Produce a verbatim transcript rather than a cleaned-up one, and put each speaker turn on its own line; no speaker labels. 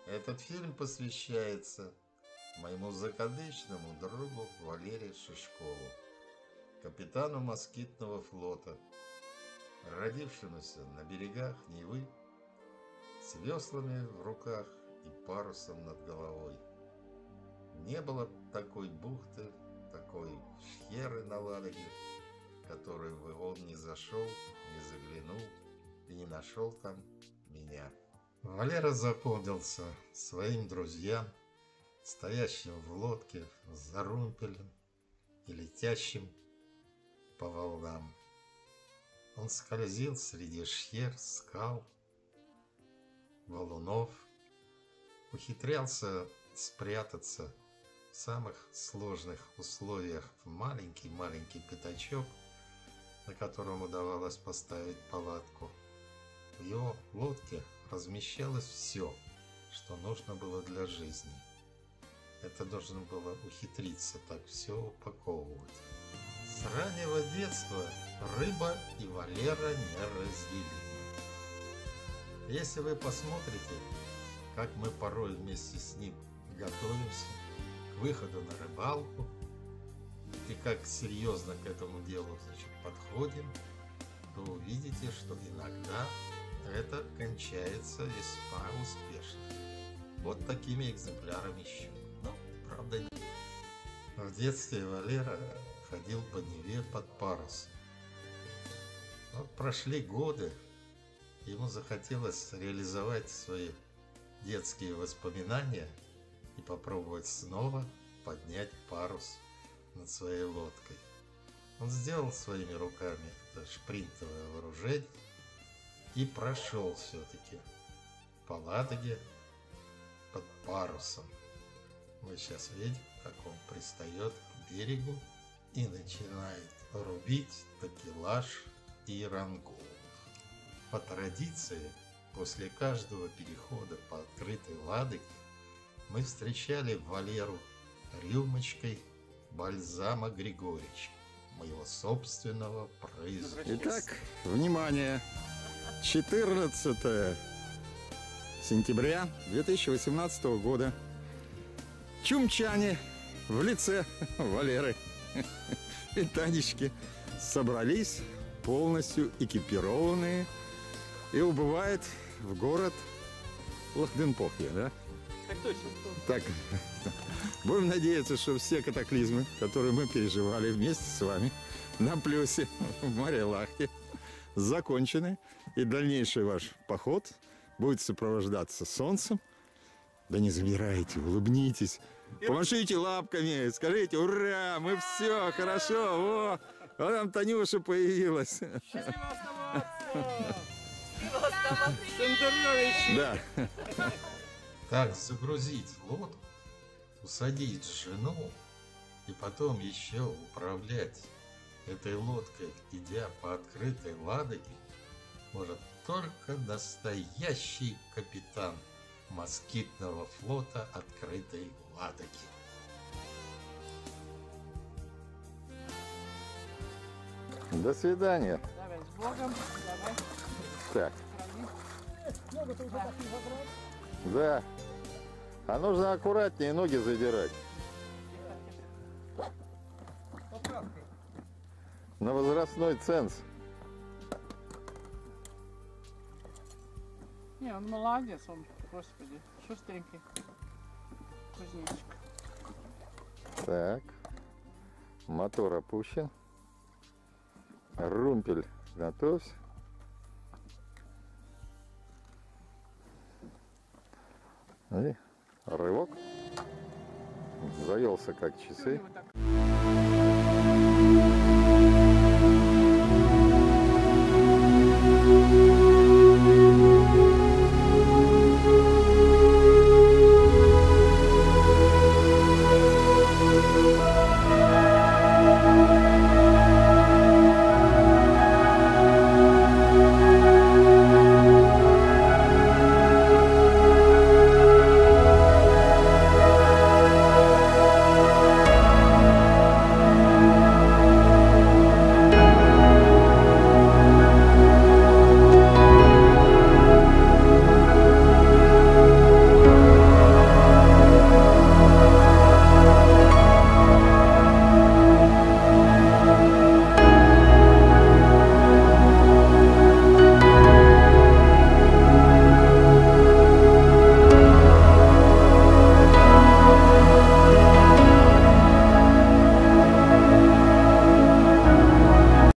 Этот фильм посвящается моему закадычному другу Валерию Шишкову, капитану москитного флота, родившемуся на берегах Невы, с веслами в руках и парусом над головой. Не было такой бухты, такой шхеры на Ладоге, которую бы он не зашел, не заглянул и не нашел там меня. Валера запомнился своим друзьям, стоящим в лодке за румпелем и летящим по волнам. Он скользил среди шхер, скал, валунов, ухитрялся спрятаться в самых сложных условиях в маленький-маленький пятачок, на котором удавалось поставить палатку. В его лодке размещалось все, что нужно было для жизни. Это должно было ухитриться так все упаковывать. С раннего детства рыба и Валера неразделимы. Если вы посмотрите, как мы порой вместе с ним готовимся к выходу на рыбалку и как серьезно к этому делу, значит, подходим, то увидите, что иногда это кончается весьма успешно. Вот такими экземплярами еще. Но, правда, нет. В детстве Валера ходил по Неве под парусом. Вот прошли годы, ему захотелось реализовать свои детские воспоминания и попробовать снова поднять парус над своей лодкой. Он сделал своими руками это шпринтовое вооружение и прошел все-таки по Ладоге под парусом. Мы сейчас видим, как он пристает к берегу и начинает рубить такелаж и рангол. По традиции, после каждого перехода по открытой Ладоге мы встречали Валеру рюмочкой бальзама Григорич, моего собственного производства.
Итак, внимание! четырнадцатое сентября две тысячи восемнадцатого года. Чумчане в лице Валеры и Танечки собрались полностью экипированные и убывают в город Лахденпохье, да?
Так точно.
Так, будем надеяться, что все катаклизмы, которые мы переживали вместе с вами на плюсе в Маре-Лахте, закончены, и дальнейший ваш поход будет сопровождаться солнцем. Да не замирайте, улыбнитесь, помашите лапками, скажите: ура, мы все, хорошо, о, вот там Танюша появилась.
Счастливо оставаться!
Да.
Как загрузить лодку, усадить жену и потом еще управлять этой лодкой, идя по открытой Ладоге, может только настоящий капитан москитного флота открытой Ладоги.
До свидания.
Давай, с Богом. Давай.
Так.
Ногу-то уже так не забрать.
Да. А нужно аккуратнее ноги задирать.
Поправкой.
На возрастной ценз.
Не, он молодец, он, господи, шустренький кузнечик.
Так. Мотор опущен. Румпель готовься. И рывок. Завелся как часы.
Вот так.